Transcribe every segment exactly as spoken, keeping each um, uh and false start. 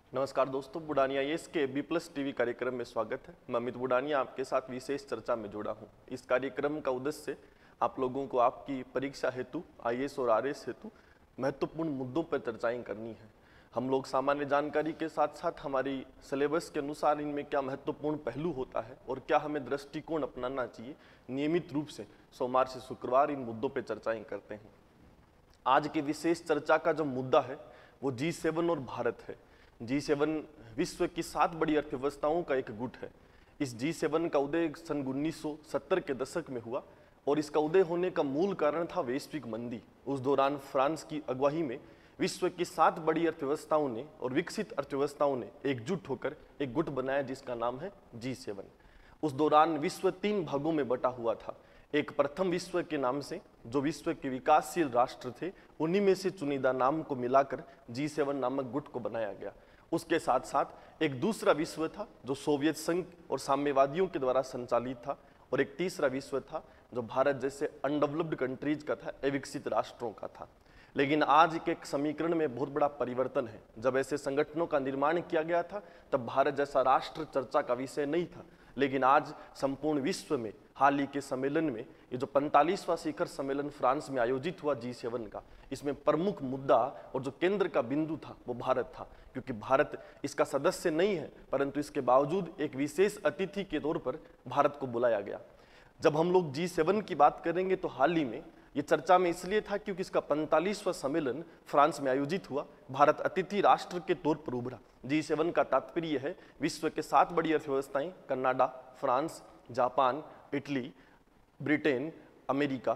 नमस्कार दोस्तों, बुडानिया ये के बी प्लस टीवी कार्यक्रम में स्वागत है। मैं अमित बुडानिया आपके साथ विशेष चर्चा में जुड़ा हूं। इस कार्यक्रम का उद्देश्य आप लोगों को आपकी परीक्षा हेतु आई ए एस और आर एस हेतु महत्वपूर्ण मुद्दों पर चर्चाएं करनी है। हम लोग सामान्य जानकारी के साथ साथ हमारी सिलेबस के अनुसार इनमें क्या महत्वपूर्ण पहलू होता है और क्या हमें दृष्टिकोण अपनाना चाहिए, नियमित रूप से सोमवार से शुक्रवार इन मुद्दों पर चर्चाएं करते हैं। आज की विशेष चर्चा का जो मुद्दा है वो जी सेवन और भारत है। जी सेवन विश्व की सात बड़ी अर्थव्यवस्थाओं का एक गुट है। इस जी सेवन का उदय सन उन्नीस सौ सत्तर के दशक में हुआ और इसका उदय होने का मूल कारण था वैश्विक मंदी। उस दौरान फ्रांस की अगुवाई में विश्व की सात बड़ी अर्थव्यवस्थाओं ने और विकसित अर्थव्यवस्थाओं ने एकजुट होकर एक गुट बनाया जिसका नाम है जी सेवन। उस दौरान विश्व तीन भागों में बटा हुआ था। एक प्रथम विश्व के नाम से जो विश्व के विकासशील राष्ट्र थे, उन्हीं में से चुनिंदा नाम को मिलाकर जी सेवन नामक गुट को बनाया गया। उसके साथ साथ एक दूसरा विश्व था जो सोवियत संघ और साम्यवादियों के द्वारा संचालित था, और एक तीसरा विश्व था जो भारत जैसे अनडेवलप्ड कंट्रीज का था, अविकसित राष्ट्रों का था। लेकिन आज के एक समीकरण में बहुत बड़ा परिवर्तन है। जब ऐसे संगठनों का निर्माण किया गया था तब भारत जैसा राष्ट्र चर्चा का विषय नहीं था, लेकिन आज संपूर्ण विश्व में हाल ही के सम्मेलन में ये जो पैंतालीसवां शिखर सम्मेलन फ्रांस में आयोजित हुआ जी सेवन का, इसमें प्रमुख मुद्दा और जो केंद्र का बिंदु था वो भारत था। क्योंकि भारत इसका सदस्य नहीं है, परंतु इसके बावजूद एक विशेष अतिथि के तौर पर भारत को बुलाया गया। जब हम लोग जी सेवन की बात करेंगे तो हाल ही में ये चर्चा में इसलिए था क्योंकि इसका पैंतालीसवां सम्मेलन फ्रांस में आयोजित हुआ। भारत अतिथि राष्ट्र के तौर पर उभरा। जी सेवन का तात्पर्य है विश्व के सात बड़ी अर्थव्यवस्थाएं, Canada, France, Japan, Italy, Britain, America.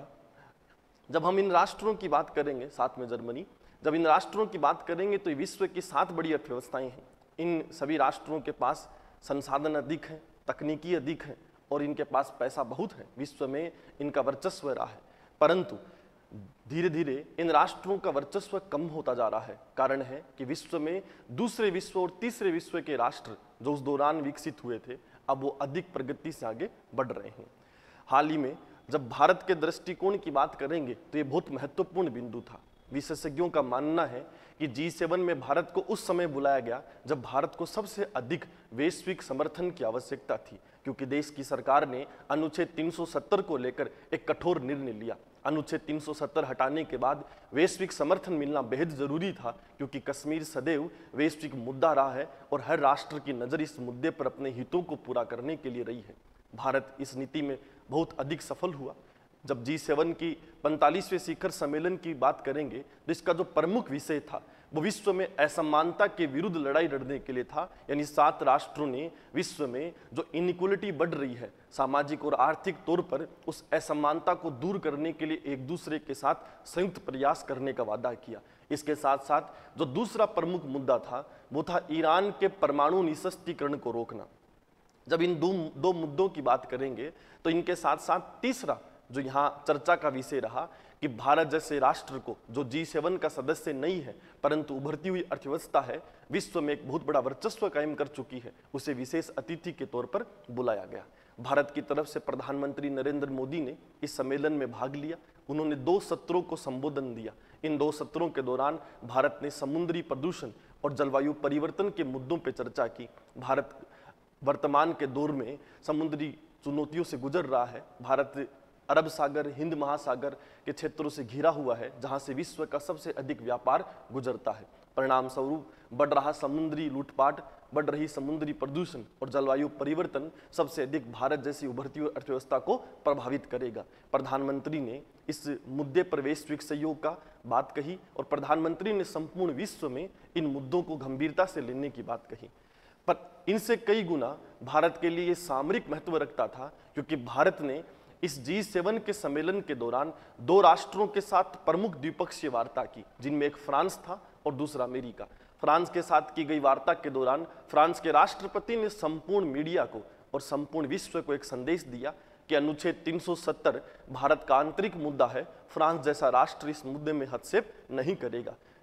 जब हम इन राष्ट्रों की बात करेंगे, साथ में जर्मनी, जब इन राष्ट्रों की बात करेंगे तो ये विश्व की सात बड़ी अर्थव्यवस्थाएं हैं। इन सभी राष्ट्रों के पास संसाधन अधिक हैं, तकनीकी अधिक है और इनके पास पैसा बहुत है। विश्व में इनका वर्चस्व रहा है, परंतु धीरे धीरे इन राष्ट्रों का वर्चस्व कम होता जा रहा है। कारण है कि विश्व में दूसरे विश्व और तीसरे विश्व के राष्ट्र जो उस दौरान विकसित हुए थे, अब वो अधिक प्रगति से आगे बढ़ रहे हैं। हाल ही में जब भारत के दृष्टिकोण की बात करेंगे तो ये बहुत महत्वपूर्ण बिंदु था। विशेषज्ञों का मानना है कि जी सेवन में भारत को उस समय बुलाया गया जब भारत को सबसे अधिक वैश्विक समर्थन की आवश्यकता थी, क्योंकि देश की सरकार ने अनुच्छेद तीन सौ सत्तर को लेकर एक कठोर निर्णय लिया। अनुच्छेद तीन सौ सत्तर हटाने के बाद वैश्विक समर्थन मिलना बेहद जरूरी था, क्योंकि कश्मीर सदैव वैश्विक मुद्दा रहा है और हर राष्ट्र की नज़र इस मुद्दे पर अपने हितों को पूरा करने के लिए रही है। भारत इस नीति में बहुत अधिक सफल हुआ। जब जी सेवन की पैंतालीसवें शिखर सम्मेलन की बात करेंगे तो इसका जो प्रमुख विषय था वो विश्व में असमानता के विरुद्ध लड़ाई लड़ने के लिए था। यानी सात राष्ट्रों ने विश्व में जो इनइक्वालिटी बढ़ रही है सामाजिक और आर्थिक तौर पर, उस असमानता को दूर करने के लिए एक दूसरे के साथ संयुक्त प्रयास करने का वादा किया। इसके साथ साथ जो दूसरा प्रमुख मुद्दा था वो था ईरान के परमाणु निशस्त्रीकरण को रोकना। जब इन दो दो मुद्दों की बात करेंगे तो इनके साथ साथ तीसरा जो यहाँ चर्चा का विषय रहा कि भारत जैसे राष्ट्र को, जो जी सेवन का सदस्य नहीं है परंतु उभरती हुई अर्थव्यवस्था है, विश्व में एक बहुत बड़ा वर्चस्व कायम कर चुकी है, उसे विशेष अतिथि के तौर पर बुलाया गया। भारत की तरफ से प्रधानमंत्री नरेंद्र मोदी ने इस सम्मेलन में भाग लिया। उन्होंने दो सत्रों को संबोधन दिया। इन दो सत्रों के दौरान भारत ने समुद्री प्रदूषण और जलवायु परिवर्तन के मुद्दों पर चर्चा की। भारत वर्तमान के दौर में समुद्री चुनौतियों से गुजर रहा है। भारत अरब सागर, हिंद महासागर के क्षेत्रों से घिरा हुआ है, जहां से विश्व का सबसे अधिक व्यापार गुजरता है। परिणाम स्वरूप बढ़ रहा समुद्री लूटपाट, बढ़ रही समुद्री प्रदूषण और जलवायु परिवर्तन सबसे अधिक भारत जैसी उभरती हुई अर्थव्यवस्था को प्रभावित करेगा। प्रधानमंत्री ने इस मुद्दे पर वैश्विक सहयोग का बात कही और प्रधानमंत्री ने संपूर्ण विश्व में इन मुद्दों को गंभीरता से लेने की बात कही। पर इनसे कई गुना भारत के लिए सामरिक महत्व रखता था, क्योंकि भारत ने इस जी सेवन के सम्मेलन के दौरान दो राष्ट्रों के साथ प्रमुख द्विपक्षीय वार्ता की, जिनमें एक फ्रांस था और दूसरा अमेरिका। फ्रांस के साथ की गई वार्ता के दौरान फ्रांस के राष्ट्रपति ने संपूर्ण मीडिया को और संपूर्ण विश्व को एक संदेश दिया कि अनुच्छेद तीन सौ सत्तर भारत का आंतरिक मुद्दा है। फ्रांस जैसा राष्ट्र इस मुद्दे में हस्तक्षेप नहीं करेगा।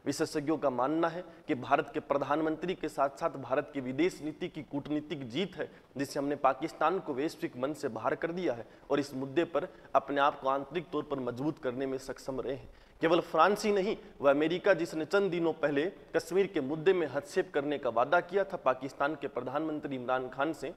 विशेषज्ञों का मानना है कि भारत के प्रधानमंत्री के साथ साथ भारत की विदेश नीति की कूटनीतिक जीत है, जिससे हमने पाकिस्तान को वैश्विक मंच से बाहर कर दिया है और इस मुद्दे पर अपने आप को आंतरिक तौर पर मजबूत करने में सक्षम रहे हैं। केवल फ्रांस ही नहीं, वह अमेरिका जिसने चंद दिनों पहले कश्मीर के मुद्दे में हस्तक्षेप करने का वादा किया था पाकिस्तान के प्रधानमंत्री इमरान खान से,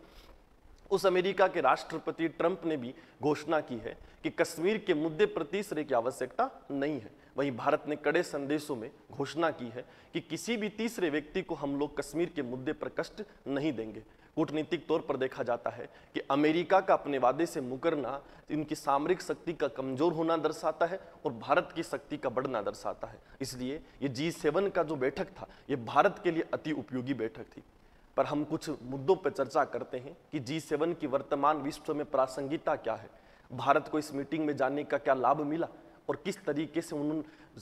उस अमेरिका के राष्ट्रपति ट्रंप ने भी घोषणा की है कि कश्मीर के मुद्दे पर तीसरे की आवश्यकता नहीं है। वहीं भारत ने कड़े संदेशों में घोषणा की है कि किसी भी तीसरे व्यक्ति को हम लोग कश्मीर के मुद्दे पर कष्ट नहीं देंगे। कूटनीतिक तौर पर देखा जाता है कि अमेरिका का अपने वादे से मुकरना इनकी सामरिक शक्ति का कमजोर होना दर्शाता है और भारत की शक्ति का बढ़ना दर्शाता है। इसलिए ये जी सेवन का जो बैठक था, ये भारत के लिए अति उपयोगी बैठक थी। पर हम कुछ मुद्दों पर चर्चा करते हैं कि जी सेवन की वर्तमान विश्व में प्रासंगिकता क्या है, भारत को इस मीटिंग में जाने का क्या लाभ मिला और किस तरीके से उन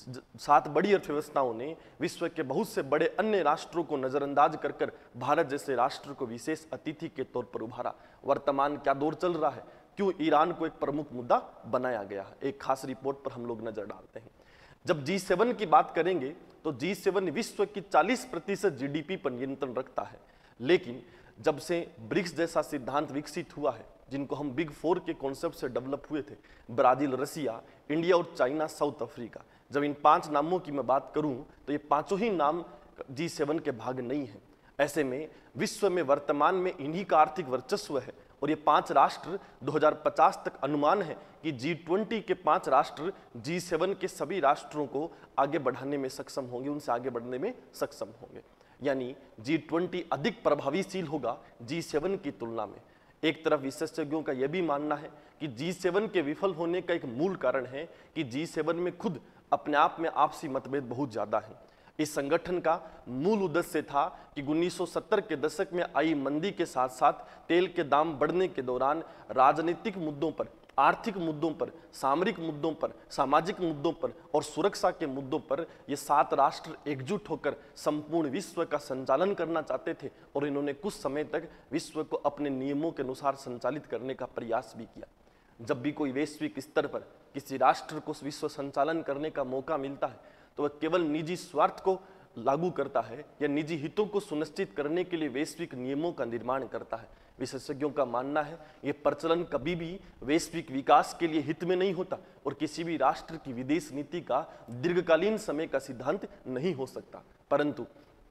सात बड़ी अर्थव्यवस्थाओं ने विश्व के बहुत से बड़े अन्य राष्ट्रों को नजरअंदाज कर कर भारत जैसे राष्ट्र को विशेष अतिथि के तौर पर उभारा। वर्तमान क्या दौर चल रहा है, क्यों ईरान को एक प्रमुख मुद्दा बनाया गया है, एक खास रिपोर्ट पर हम लोग नजर डालते हैं। जब जी सेवन की बात करेंगे तो जी सेवन विश्व की चालीस प्रतिशत जीडीपी पर नियंत्रण रखता है, लेकिन जब से ब्रिक्स जैसा सिद्धांत विकसित हुआ है, जिनको हम बिग फोर के कॉन्सेप्ट से डेवलप हुए थे, ब्राजील, रसिया, इंडिया और चाइना, साउथ अफ्रीका, जब इन पांच नामों की मैं बात करूं तो ये पांचों ही नाम जी सेवन के भाग नहीं है। ऐसे में विश्व में वर्तमान में इन्हीं का आर्थिक वर्चस्व है और ये पांच राष्ट्र दो हज़ार पचास तक अनुमान है कि जी ट्वेंटी के पांच राष्ट्र जी सेवन के सभी राष्ट्रों को आगे बढ़ाने में सक्षम होंगे, उनसे आगे बढ़ने में सक्षम होंगे। यानी जी ट्वेंटी अधिक प्रभावीशील होगा जी सेवन की तुलना में। एक तरफ विशेषज्ञों का यह भी मानना है कि जी सेवन के विफल होने का एक मूल कारण है कि जी सेवन में खुद अपने आप में आपसी मतभेद बहुत ज्यादा है। इस संगठन का मूल उद्देश्य था कि उन्नीस सौ सत्तर के दशक में आई मंदी के साथ साथ तेल के दाम बढ़ने के दौरान राजनीतिक मुद्दों पर, आर्थिक मुद्दों पर, सामरिक मुद्दों पर, सामाजिक मुद्दों पर और सुरक्षा के मुद्दों पर ये सात राष्ट्र एकजुट होकर संपूर्ण विश्व का संचालन करना चाहते थे और इन्होंने कुछ समय तक विश्व को अपने नियमों के अनुसार संचालित करने का प्रयास भी किया। जब भी कोई वैश्विक स्तर पर किसी राष्ट्र को विश्व संचालन करने का मौका मिलता है तो वह केवल निजी स्वार्थ को लागू करता है या निजी हितों को सुनिश्चित करने के लिए वैश्विक नियमों का निर्माण करता है। विशेषज्ञों का मानना है यह प्रचलन कभी भी वैश्विक विकास के लिए हित में नहीं होता और किसी भी राष्ट्र की विदेश नीति का दीर्घकालीन समय का सिद्धांत नहीं हो सकता। परंतु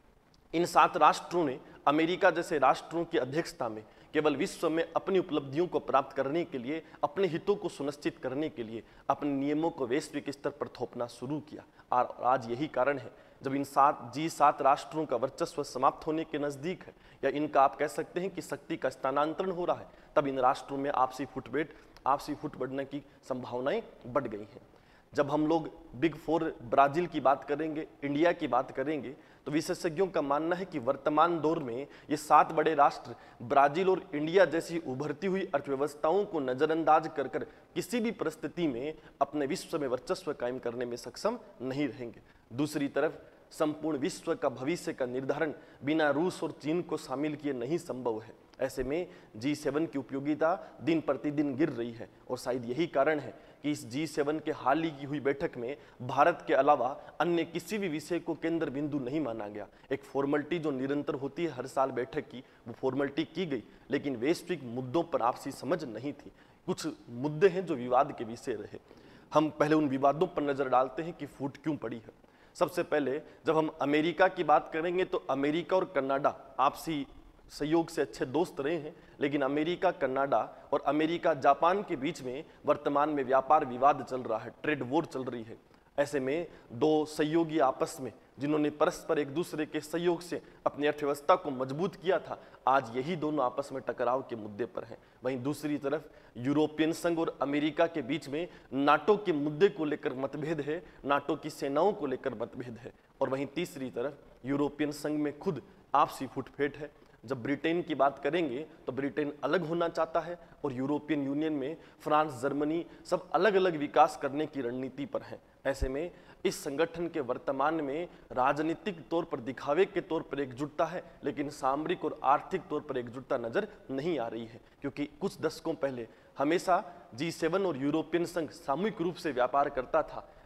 इन सात राष्ट्रों ने अमेरिका जैसे राष्ट्रों की अध्यक्षता में केवल विश्व में अपनी उपलब्धियों को प्राप्त करने के लिए, अपने हितों को सुनिश्चित करने के लिए अपने नियमों को वैश्विक स्तर पर थोपना शुरू किया। और आज यही कारण है जब इन सात जी सात राष्ट्रों का वर्चस्व समाप्त होने के नजदीक है या इनका आप कह सकते हैं कि शक्ति का स्थानांतरण हो रहा है, तब इन राष्ट्रों में आपसी फुटबैठ आपसी फुट बढ़ने की संभावनाएं बढ़ गई हैं। जब हम लोग बिग फोर ब्राजील की बात करेंगे, इंडिया की बात करेंगे, तो विशेषज्ञों का मानना है कि वर्तमान दौर में ये सात बड़े राष्ट्र ब्राजील और इंडिया जैसी उभरती हुई अर्थव्यवस्थाओं को नजरअंदाज कर कर किसी भी परिस्थिति में अपने विश्व में वर्चस्व कायम करने में सक्षम नहीं रहेंगे। दूसरी तरफ संपूर्ण विश्व का भविष्य का निर्धारण बिना रूस और चीन को शामिल किए नहीं संभव है। ऐसे में जी सेवन की उपयोगिता दिन प्रतिदिन गिर रही है और शायद यही कारण है कि इस जी सेवन के हाल ही की हुई बैठक में भारत के अलावा अन्य किसी भी विषय को केंद्र बिंदु नहीं माना गया। एक फॉर्मेलिटी जो निरंतर होती है हर साल बैठक की, वो फॉर्मेलिटी की गई, लेकिन वैश्विक मुद्दों पर आपसी समझ नहीं थी। कुछ मुद्दे हैं जो विवाद के विषय रहे। हम पहले उन विवादों पर नजर डालते हैं कि फूट क्यों पड़ी है। सबसे पहले जब हम अमेरिका की बात करेंगे तो अमेरिका और कनाडा आपसी सहयोग से अच्छे दोस्त रहे हैं, लेकिन अमेरिका, कनाडा और अमेरिका, जापान के बीच में वर्तमान में व्यापार विवाद चल रहा है, ट्रेड वॉर चल रही है। ऐसे में दो सहयोगी आपस में जिन्होंने परस्पर एक दूसरे के सहयोग से अपनी अर्थव्यवस्था को मजबूत किया था, आज यही दोनों आपस में टकराव के मुद्दे पर हैं। वहीं दूसरी तरफ यूरोपियन संघ और अमेरिका के बीच में नाटो के मुद्दे को लेकर मतभेद है, नाटो की सेनाओं को लेकर मतभेद है। और वहीं तीसरी तरफ यूरोपियन संघ में खुद आपसी फुटफेट है। जब ब्रिटेन की बात करेंगे तो ब्रिटेन अलग होना चाहता है और यूरोपियन यूनियन में फ्रांस, जर्मनी सब अलग अलग विकास करने की रणनीति पर हैं। ऐसे में इस संगठन के वर्तमान में राजनीतिक तौर पर दिखावे के तौर पर एकजुटता है, लेकिन सामरिक और आर्थिक तौर पर एकजुटता नजर नहीं आ रही है, क्योंकि कुछ दशकों पहले हमेशा जी सेवन और यूरोपियन संघ सामूहिक रूप से व्यापार करता था।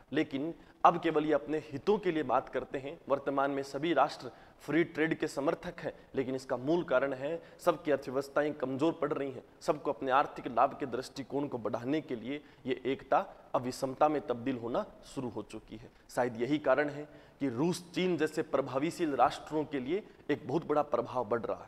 लेकिन अब केवल ये अपने हितों के लिए बात करते हैं। वर्तमान में सभी राष्ट्र फ्री ट्रेड के समर्थक हैं, लेकिन इसका मूल कारण है सबकी अर्थव्यवस्थाएं कमजोर पड़ रही हैं। सबको अपने आर्थिक लाभ के दृष्टिकोण को बढ़ाने के लिए ये एकता अब विषमता में तब्दील होना शुरू हो चुकी है। शायद यही कारण है कि रूस, चीन जैसे प्रभावशील राष्ट्रों के लिए एक बहुत बड़ा प्रभाव बढ़ रहा है।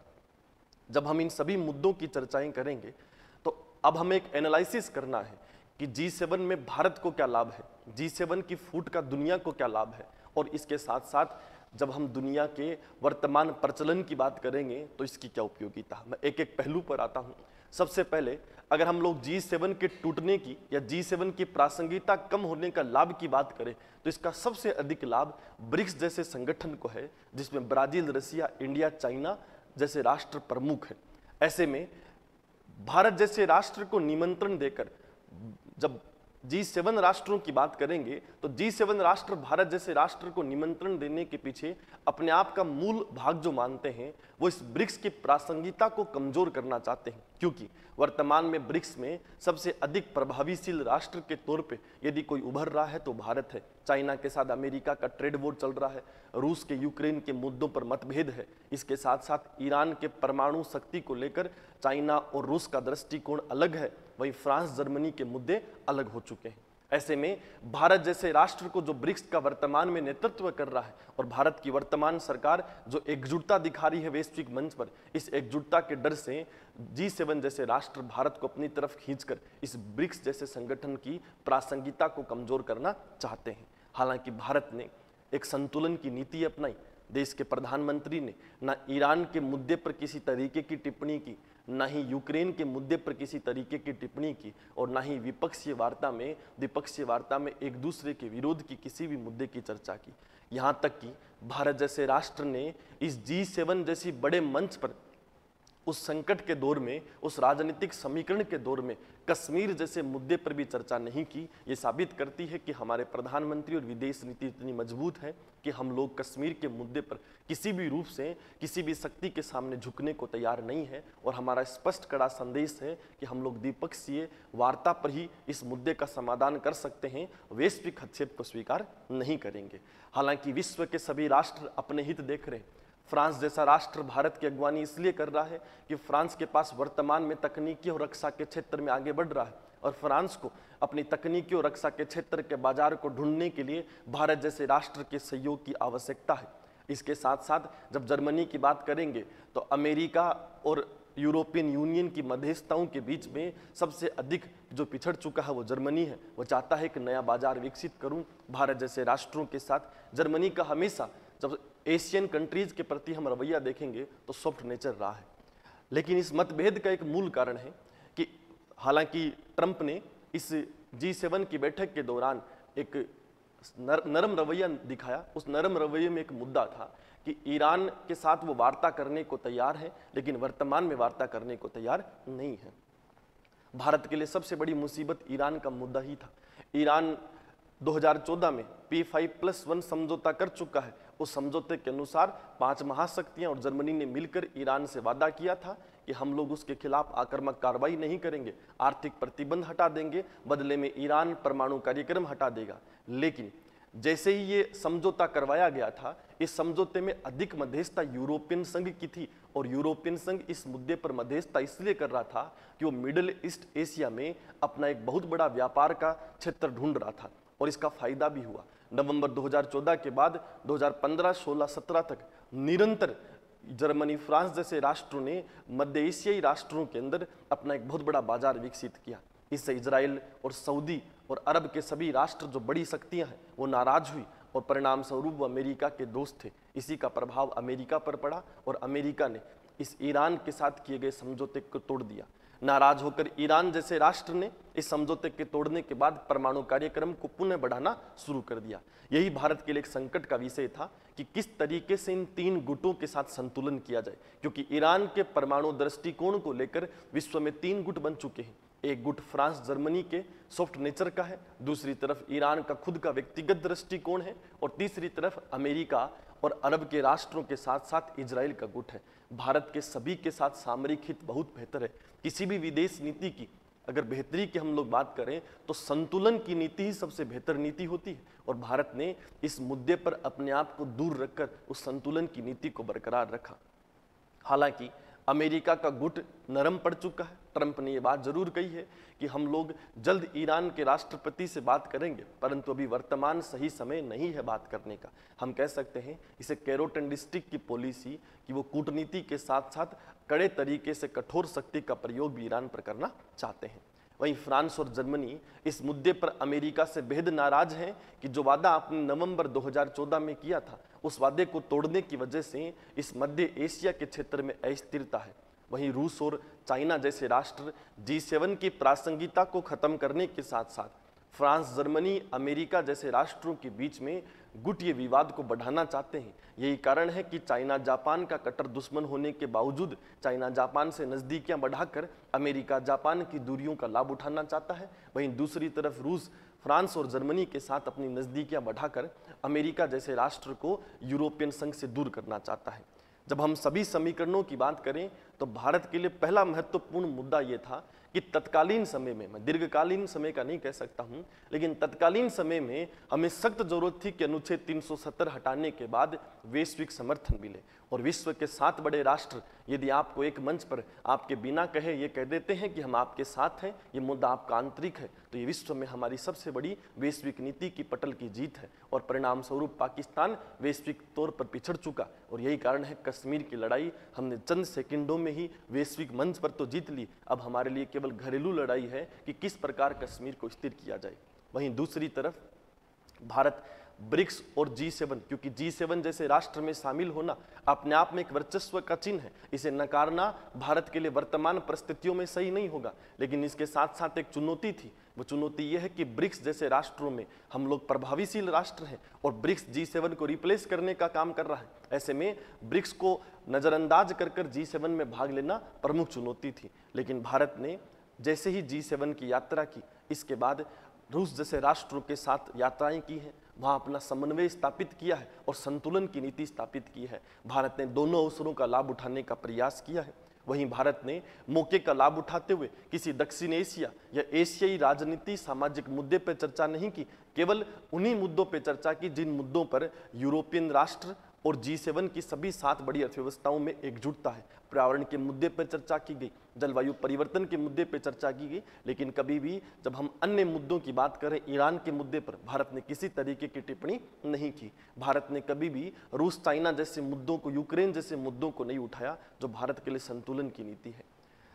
जब हम इन सभी मुद्दों की चर्चाएं करेंगे तो अब हमें एक एनालिसिस करना है कि जी सेवन में भारत को क्या लाभ है, जी सेवन की फूट का दुनिया को क्या लाभ है, और इसके साथ साथ जब हम दुनिया के वर्तमान प्रचलन की बात करेंगे तो इसकी क्या उपयोगिता। मैं एक एक पहलू पर आता हूं। सबसे पहले अगर हम लोग जी सेवन के टूटने की या जी सेवन की प्रासंगिकता कम होने का लाभ की बात करें तो इसका सबसे अधिक लाभ ब्रिक्स जैसे संगठन को है, जिसमें ब्राजील, रसिया, इंडिया, चाइना जैसे राष्ट्र प्रमुख हैं। ऐसे में भारत जैसे राष्ट्र को निमंत्रण देकर जब जी सेवन राष्ट्रों की बात करेंगे तो जी सेवन राष्ट्र भारत जैसे राष्ट्र को निमंत्रण देने के पीछे अपने आप का मूल भाग जो मानते हैं वो इस ब्रिक्स की प्रासंगिकता को कमजोर करना चाहते हैं, क्योंकि वर्तमान में ब्रिक्स में सबसे अधिक प्रभावशील राष्ट्र के तौर पे यदि कोई उभर रहा है तो भारत है। चाइना के साथ अमेरिका का ट्रेड वॉर चल रहा है, रूस के यूक्रेन के मुद्दों पर मतभेद है, इसके साथ साथ ईरान के परमाणु शक्ति को लेकर चाइना और रूस का दृष्टिकोण अलग है, वहीं फ्रांस, जर्मनी के मुद्दे अलग हो चुके हैं। ऐसे में भारत जैसे राष्ट्र को जो ब्रिक्स का वर्तमान में नेतृत्व कर रहा है और भारत की वर्तमान सरकार जो एकजुटता दिखा रही है वैश्विक मंच पर, इस एकजुटता के डर से जी सेवन जैसे राष्ट्र भारत को अपनी तरफ खींचकर इस ब्रिक्स जैसे संगठन की प्रासंगिकता को कमजोर करना चाहते हैं। हालांकि भारत ने एक संतुलन की नीति अपनाई। देश के प्रधानमंत्री ने ना ईरान के मुद्दे पर किसी तरीके की टिप्पणी की, ना ही यूक्रेन के मुद्दे पर किसी तरीके की टिप्पणी की, और ना ही विपक्षीय वार्ता में द्विपक्षीय वार्ता में एक दूसरे के विरोध की किसी भी मुद्दे की चर्चा की। यहाँ तक कि भारत जैसे राष्ट्र ने इस जी सेवन जैसी बड़े मंच पर उस संकट के दौर में, उस राजनीतिक समीकरण के दौर में कश्मीर जैसे मुद्दे पर भी चर्चा नहीं की। ये साबित करती है कि हमारे प्रधानमंत्री और विदेश नीति इतनी मजबूत है कि हम लोग कश्मीर के मुद्दे पर किसी भी रूप से किसी भी शक्ति के सामने झुकने को तैयार नहीं है, और हमारा स्पष्ट कड़ा संदेश है कि हम लोग द्विपक्षीय वार्ता पर ही इस मुद्दे का समाधान कर सकते हैं, वैश्विक हस्तक्षेप को स्वीकार नहीं करेंगे। हालांकि विश्व के सभी राष्ट्र अपने हित देख रहे हैं। फ्रांस जैसा राष्ट्र भारत की अगवानी इसलिए कर रहा है कि फ्रांस के पास वर्तमान में तकनीकी और रक्षा के क्षेत्र में आगे बढ़ रहा है, और फ्रांस को अपनी तकनीकी और रक्षा के क्षेत्र के बाजार को ढूंढने के लिए भारत जैसे राष्ट्र के सहयोग की आवश्यकता है। इसके साथ साथ जब जर्मनी की बात करेंगे तो अमेरिका और यूरोपियन यूनियन की मध्यस्थताओं के बीच में सबसे अधिक जो पिछड़ चुका है वो जर्मनी है। वो चाहता है कि नया बाजार विकसित करूं भारत जैसे राष्ट्रों के साथ। जर्मनी का हमेशा जब एशियन कंट्रीज के प्रति हम रवैया देखेंगे तो सॉफ्ट नेचर रहा है, लेकिन इस मतभेद का एक मूल कारण है कि हालांकि ट्रंप ने इस जी सेवन की बैठक के दौरान एक नर, नरम रवैया दिखाया। उस नरम रवैये में एक मुद्दा था कि ईरान के साथ वो वार्ता करने को तैयार है, लेकिन वर्तमान में वार्ता करने को तैयार नहीं है। भारत के लिए सबसे बड़ी मुसीबत ईरान का मुद्दा ही था। ईरान दो हज़ार चौदह में पी फाइव प्लस वन समझौता कर चुका है। उस समझौते के अनुसार पांच महाशक्तियां और जर्मनी ने मिलकर ईरान से वादा किया था कि हम लोग उसके खिलाफ आक्रामक कार्रवाई नहीं करेंगे, आर्थिक प्रतिबंध हटा देंगे, बदले में ईरान परमाणु कार्यक्रम हटा देगा। लेकिन जैसे ही ये समझौता करवाया गया था, इस समझौते में अधिक मध्यस्थता यूरोपियन संघ की थी, और यूरोपियन संघ इस मुद्दे पर मध्यस्थता इसलिए कर रहा था कि वो मिडिल ईस्ट एशिया में अपना एक बहुत बड़ा व्यापार का क्षेत्र ढूंढ रहा था, और इसका फायदा भी हुआ। नवंबर दो हज़ार चौदह के बाद दो हज़ार पंद्रह, सोलह, सत्रह तक निरंतर जर्मनी, फ्रांस जैसे राष्ट्रों ने मध्य एशियाई राष्ट्रों के अंदर अपना एक बहुत बड़ा बाजार विकसित किया। इससे इजराइल और सऊदी और अरब के सभी राष्ट्र जो बड़ी शक्तियां हैं वो नाराज हुई, और परिणाम स्वरूप वो अमेरिका के दोस्त थे। इसी का प्रभाव अमेरिका पर पड़ा, और अमेरिका ने इस ईरान के साथ किए गए समझौते को तोड़ दिया। नाराज होकर ईरान जैसे राष्ट्र ने इस समझौते के तोड़ने के बाद परमाणु कार्यक्रम को पुनः बढ़ाना शुरू कर दिया। यही भारत के लिए एक संकट का विषय था कि किस तरीके से इन तीन गुटों के साथ संतुलन किया जाए, क्योंकि ईरान के परमाणु दृष्टिकोण को लेकर विश्व में तीन गुट बन चुके हैं। एक गुट फ्रांस, जर्मनी के सॉफ्ट नेचर का है, दूसरी तरफ ईरान का खुद का व्यक्तिगत दृष्टिकोण है, और तीसरी तरफ अमेरिका और अरब के राष्ट्रों के साथ साथ इजराइल का गुट है। भारत के सभी के साथ सामरिक हित बहुत बेहतर है। किसी भी विदेश नीति की अगर बेहतरी की हम लोग बात करें तो संतुलन की नीति ही सबसे बेहतर नीति होती है, और भारत ने इस मुद्दे पर अपने आप को दूर रखकर उस संतुलन की नीति को बरकरार रखा। हालांकि अमेरिका का गुट नरम पड़ चुका है। ट्रंप ने ये बात जरूर कही है कि हम लोग जल्द ईरान के राष्ट्रपति से बात करेंगे, परंतु अभी वर्तमान सही समय नहीं है बात करने का। हम कह सकते हैं इसे कैरोट एंड स्टिक की पॉलिसी कि वो कूटनीति के साथ साथ कड़े तरीके से कठोर शक्ति का प्रयोग भी ईरान पर करना चाहते हैं। वहीं फ्रांस और जर्मनी इस मुद्दे पर अमेरिका से बेहद नाराज हैं कि जो वादा आपने नवंबर दो हज़ार चौदह में किया था, उस वादे को तोड़ने की वजह से इस मध्य एशिया के क्षेत्र में अस्थिरता है। वहीं रूस और चाइना जैसे राष्ट्र जी सेवन की प्रासंगिकता को खत्म करने के साथ साथ फ्रांस, जर्मनी, अमेरिका जैसे राष्ट्रों के बीच में गुट ये विवाद को बढ़ाना चाहते हैं। यही कारण है कि चाइना जापान का कट्टर दुश्मन होने के बावजूद चाइना जापान से नज़दीकियां बढ़ाकर अमेरिका जापान की दूरियों का लाभ उठाना चाहता है। वहीं दूसरी तरफ रूस फ्रांस और जर्मनी के साथ अपनी नज़दीकियां बढ़ाकर अमेरिका जैसे राष्ट्र को यूरोपियन संघ से दूर करना चाहता है। जब हम सभी समीकरणों की बात करें तो भारत के लिए पहला महत्वपूर्ण मुद्दा ये था कि तत्कालीन समय में, मैं दीर्घकालीन समय का नहीं कह सकता हूं, लेकिन तत्कालीन समय में हमें सख्त जरूरत थी कि अनुच्छेद तीन सौ सत्तर हटाने के बाद वैश्विक समर्थन मिले। और विश्व के सात बड़े राष्ट्र यदि आपको एक मंच पर आपके बिना कहे ये कह देते हैं कि हम आपके साथ हैं, ये मुद्दा आपका आंतरिक है, तो ये विश्व में हमारी सबसे बड़ी वैश्विक नीति की पटल की जीत है। और परिणाम स्वरूप पाकिस्तान वैश्विक तौर पर पिछड़ चुका, और यही कारण है कश्मीर की लड़ाई हमने चंद सेकंडों में ही वैश्विक मंच पर तो जीत ली। अब हमारे लिए केवल घरेलू लड़ाई है कि किस प्रकार कश्मीर को स्थिर किया जाए। वहीं दूसरी तरफ भारत ब्रिक्स और जी सेवन, क्योंकि जी सेवन जैसे राष्ट्र में शामिल होना अपने आप में एक वर्चस्व का चिन्ह है, इसे नकारना भारत के लिए वर्तमान परिस्थितियों में सही नहीं होगा। लेकिन इसके साथ साथ एक चुनौती थी, वो चुनौती यह है कि ब्रिक्स जैसे राष्ट्रों में हम लोग प्रभावशील राष्ट्र हैं और ब्रिक्स जी सेवन को रिप्लेस करने का काम कर रहा है। ऐसे में ब्रिक्स को नजरअंदाज कर कर जी सेवन में भाग लेना प्रमुख चुनौती थी। लेकिन भारत ने जैसे ही जी सेवन की यात्रा की, इसके बाद रूस जैसे राष्ट्रों के साथ यात्राएं की हैं, वहाँ अपना समन्वय स्थापित किया है और संतुलन की नीति स्थापित की है। भारत ने दोनों अवसरों का लाभ उठाने का प्रयास किया है। वहीं भारत ने मौके का लाभ उठाते हुए किसी दक्षिण एशिया या एशियाई राजनीति सामाजिक मुद्दे पर चर्चा नहीं की, केवल उन्हीं मुद्दों पर चर्चा की जिन मुद्दों पर यूरोपियन राष्ट्र और जी सेवन की सभी सात बड़ी अर्थव्यवस्थाओं में एकजुटता है। पर्यावरण के मुद्दे पर चर्चा की गई, जलवायु परिवर्तन के मुद्दे पर चर्चा की गई, लेकिन कभी भी जब हम अन्य मुद्दों की बात करें, ईरान के मुद्दे पर भारत ने किसी तरीके की टिप्पणी नहीं की। भारत ने कभी भी रूस चाइना जैसे मुद्दों को, यूक्रेन जैसे मुद्दों को नहीं उठाया, जो भारत के लिए संतुलन की नीति है।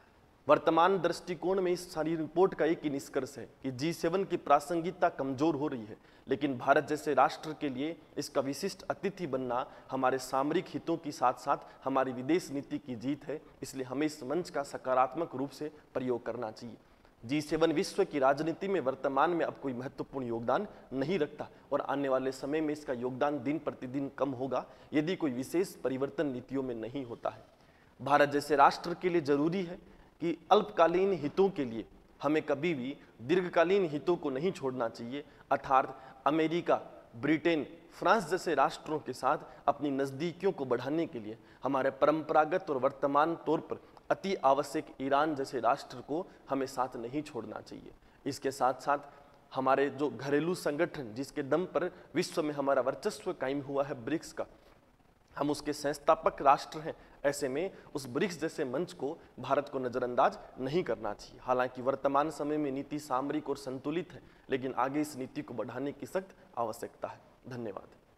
वर्तमान दृष्टिकोण में इस सारी रिपोर्ट का एक ही निष्कर्ष है कि जी सेवन की प्रासंगिकता कमजोर हो रही है, लेकिन भारत जैसे राष्ट्र के लिए इसका विशिष्ट अतिथि बनना हमारे सामरिक हितों के साथ साथ हमारी विदेश नीति की जीत है। इसलिए हमें इस मंच का सकारात्मक रूप से प्रयोग करना चाहिए। जी सेवन विश्व की राजनीति में वर्तमान में अब कोई महत्वपूर्ण योगदान नहीं रखता और आने वाले समय में इसका योगदान दिन प्रतिदिन कम होगा यदि कोई विशेष परिवर्तन नीतियों में नहीं होता है। भारत जैसे राष्ट्र के लिए जरूरी है कि अल्पकालीन हितों के लिए हमें कभी भी दीर्घकालीन हितों को नहीं छोड़ना चाहिए, अर्थात अमेरिका, ब्रिटेन, फ्रांस जैसे राष्ट्रों के साथ अपनी नज़दीकियों को बढ़ाने के लिए हमारे परंपरागत और वर्तमान तौर पर अति आवश्यक ईरान जैसे राष्ट्र को हमें साथ नहीं छोड़ना चाहिए। इसके साथ साथ हमारे जो घरेलू संगठन जिसके दम पर विश्व में हमारा वर्चस्व कायम हुआ है, ब्रिक्स का, हम उसके संस्थापक राष्ट्र हैं। ऐसे में उस ब्रिक्स जैसे मंच को भारत को नजरअंदाज नहीं करना चाहिए। हालांकि वर्तमान समय में नीति सामरिक और संतुलित है, लेकिन आगे इस नीति को बढ़ाने की सख्त आवश्यकता है। धन्यवाद।